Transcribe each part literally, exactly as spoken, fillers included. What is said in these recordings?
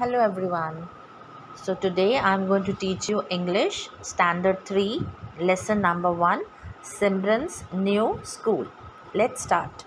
Hello everyone. So today I'm going to teach you English Standard three, lesson number one, Simran's new school. Let's start.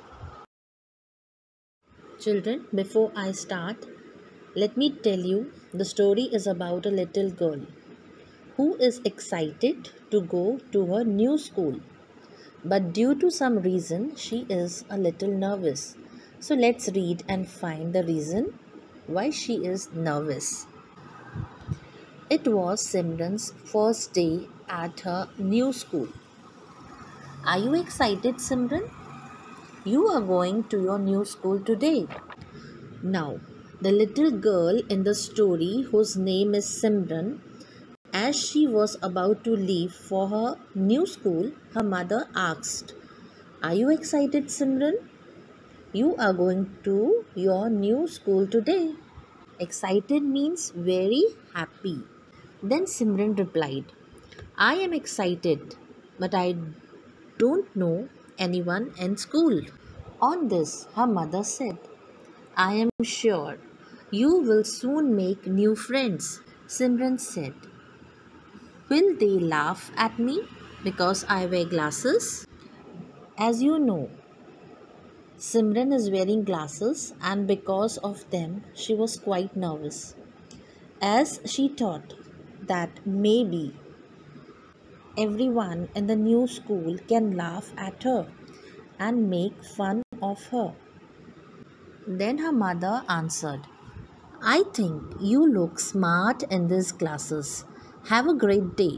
Children, before I start, let me tell you the story is about a little girl who is excited to go to her new school. But due to some reason, she is a little nervous. So let's read and find the reason why she is nervous. It was Simran's first day at her new school. Are you excited, Simran? You are going to your new school today. Now, the little girl in the story, whose name is Simran, as she was about to leave for her new school, her mother asked, Are you excited, Simran? You are going to your new school today. Excited means very happy. Then Simran replied, I am excited, but I don't know anyone in school. On this, her mother said, I am sure you will soon make new friends. Simran said, Will they laugh at me because I wear glasses? As you know, Simran is wearing glasses, and because of them, she was quite nervous, as she thought that maybe everyone in the new school can laugh at her and make fun of her. Then her mother answered, I think you look smart in these glasses. Have a great day.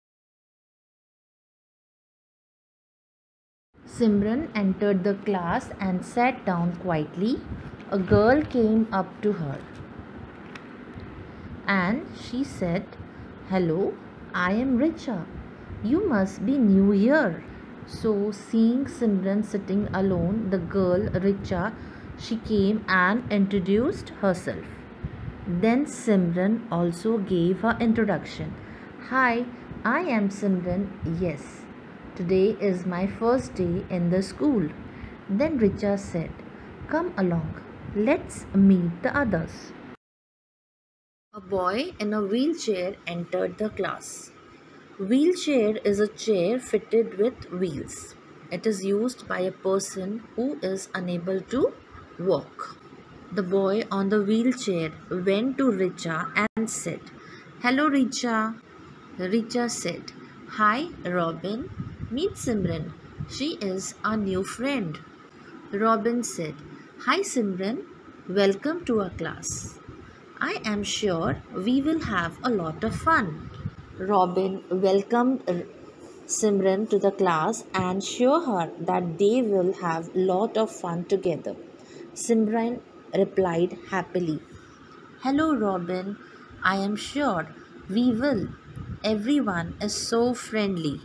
Simran entered the class and sat down quietly. A girl came up to her and she said, Hello, I am Richa. You must be new here. So, seeing Simran sitting alone, the girl Richa, she came and introduced herself. Then Simran also gave her introduction. Hi, I am Simran. Yes, today is my first day in the school. Then Richa said, Come along, let's meet the others. A boy in a wheelchair entered the class. Wheelchair is a chair fitted with wheels. It is used by a person who is unable to walk. The boy on the wheelchair went to Richa and said, Hello Richa. Richa said, Hi Robin. Meet Simran. She is our new friend. Robin said, Hi Simran. Welcome to our class. I am sure we will have a lot of fun. Robin welcomed Simran to the class and assured her that they will have lot of fun together. Simran replied happily, Hello Robin, I am sure we will. Everyone is so friendly.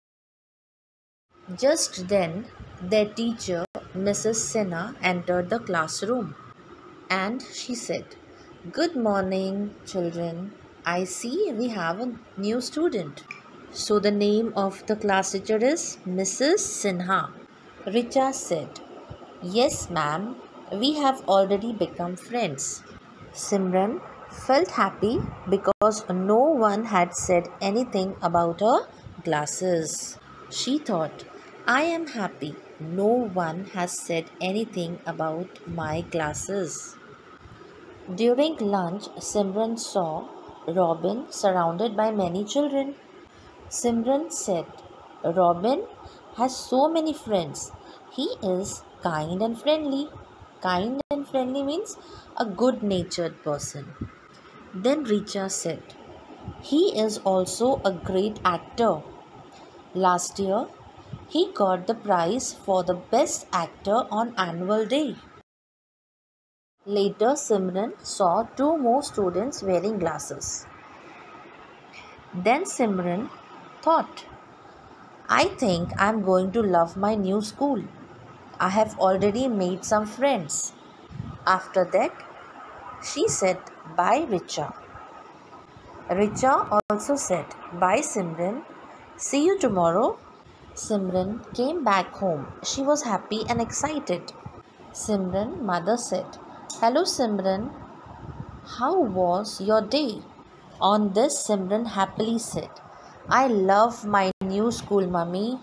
Just then, their teacher, Missus Sinha, entered the classroom and she said, Good morning, children. I see we have a new student. So the name of the class teacher is Missus Sinha. Richa said, Yes, ma'am. We have already become friends. Simran felt happy because no one had said anything about her glasses. She thought, I am happy. No one has said anything about my glasses. During lunch, Simran saw Robin surrounded by many children. Simran said, Robin has so many friends. He is kind and friendly. Kind and friendly means a good natured person. Then Richa said, He is also a great actor. Last year, he got the prize for the best actor on annual day. Later, Simran saw two more students wearing glasses. Then Simran thought, I think I'm going to love my new school. I have already made some friends. After that, she said bye Richa. Richa also said bye Simran. See you tomorrow. Simran came back home. She was happy and excited. Simran mother said, Hello Simran. How was your day? On this, Simran happily said, I love my new school, mummy.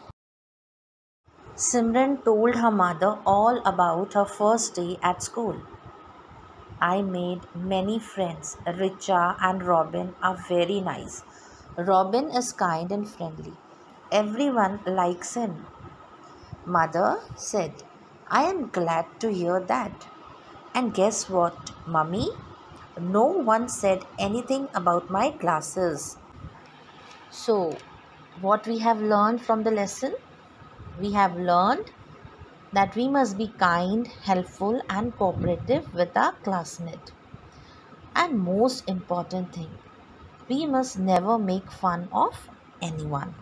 Simran told her mother all about her first day at school. I made many friends. Richa and Robin are very nice. Robin is kind and friendly. Everyone likes him. Mother said, I am glad to hear that. And guess what, mummy? No one said anything about my classes. So, what we have learned from the lesson? We have learned that we must be kind, helpful, and cooperative with our classmate. And most important thing, we must never make fun of anyone.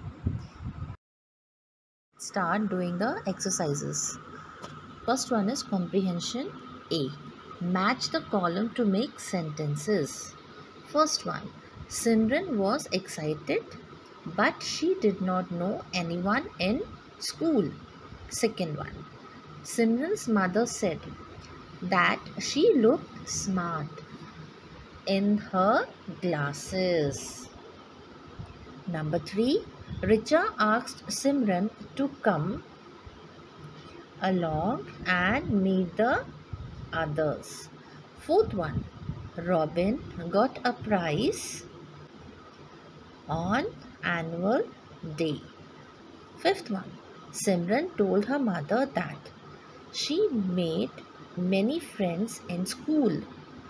Start doing the exercises. First one is comprehension A. Match the column to make sentences. First one, Simran was excited but she did not know anyone in school. Second one, Simran's mother said that she looked smart in her glasses. Number three, Richa asked Simran to come along and meet the others. Fourth one, Robin got a prize on annual day. Fifth one, Simran told her mother that she made many friends in school.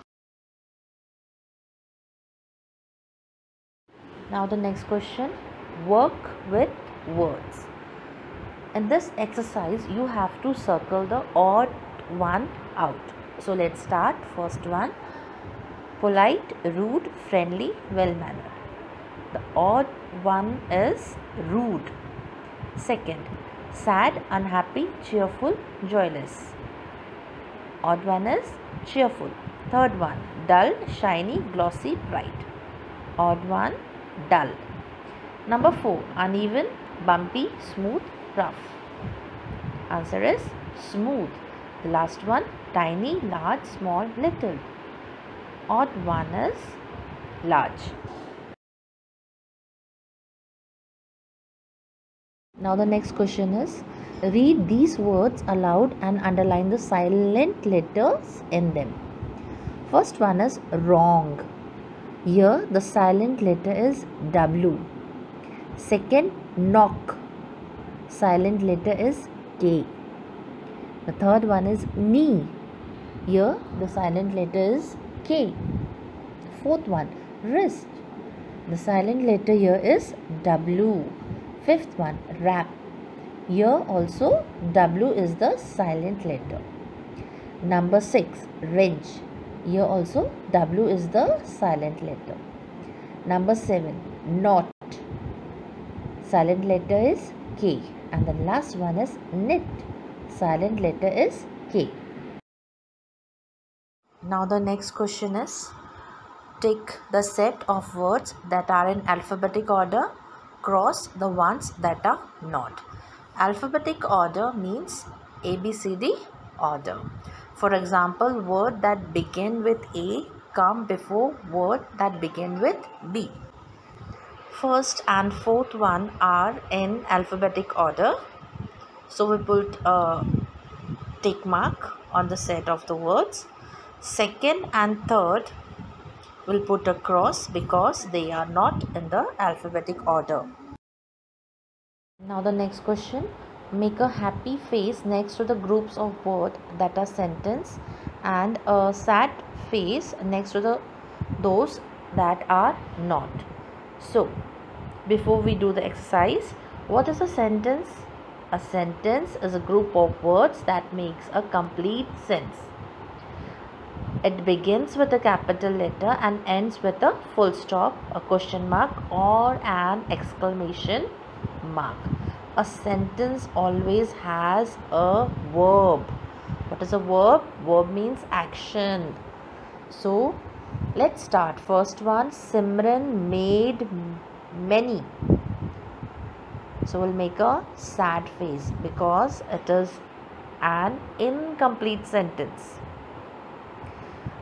Now the next question, work with words. In this exercise, you have to circle the odd one out. So let's start. First one, polite, rude, friendly, well-mannered. The odd one is rude. Second, sad, unhappy, cheerful, joyless. Odd one is cheerful. Third one, dull, shiny, glossy, bright. Odd one, dull. Number four, uneven, bumpy, smooth, rough. Answer is smooth. The last one, tiny, large, small, little. Odd one is large. Now the next question is, read these words aloud and underline the silent letters in them. First one is wrong. Here the silent letter is W. Second, knock. Silent letter is K. The third one is knee. Here the silent letter is K. Fourth one, wrist. The silent letter here is W. Fifth one, wrap. Here also W is the silent letter. Number six, wrench. Here also W is the silent letter. Number seven, knot. Silent letter is K. And the last one is knit. Silent letter is K. Now the next question is, take the set of words that are in alphabetic order, cross the ones that are not. Alphabetic order means A B C D order. For example, word that begin with A come before word that begin with B. First and fourth one are in alphabetic order. So we put a tick mark on the set of the words. Second and third will put a cross because they are not in the alphabetic order. Now the next question, make a happy face next to the groups of words that are sentence and a sad face next to the those that are not. So before we do the exercise, what is a sentence? A sentence is a group of words that makes a complete sense. It begins with a capital letter and ends with a full stop, a question mark or an exclamation mark. A sentence always has a verb. What is a verb? Verb means action. So let's start. First one, Simran made many. So we'll make a sad face because it is an incomplete sentence.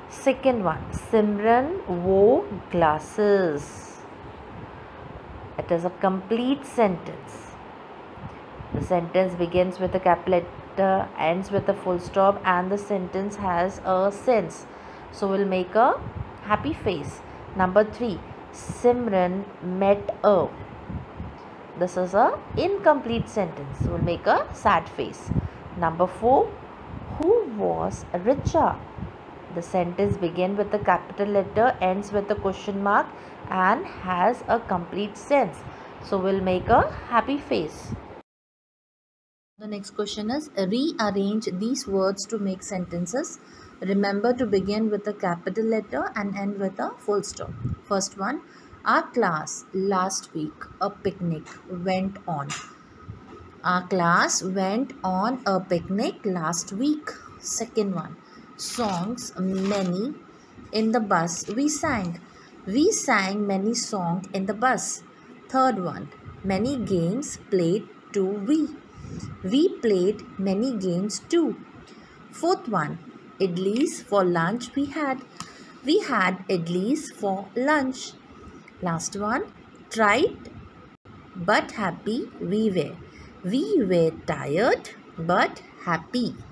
Second one, Simran wore glasses. It is a complete sentence. The sentence begins with a capital letter, ends with a full stop, and the sentence has a sense. So we'll make a happy face. Number three, Simran met a. This is a incomplete sentence. We'll make a sad face. Number four, who was richer? The sentence begins with a capital letter, ends with a question mark, and has a complete sense. So we'll make a happy face. The next question is, rearrange these words to make sentences. Remember to begin with a capital letter and end with a full stop. First one, our class last week a picnic went on. Our class went on a picnic last week. Second one, songs many in the bus we sang. We sang many songs in the bus. Third one, many games played too we. We played many games too. Fourth one, idlis for lunch we had. We had idlis for lunch. Last one, tried but happy we were. We were tired but happy.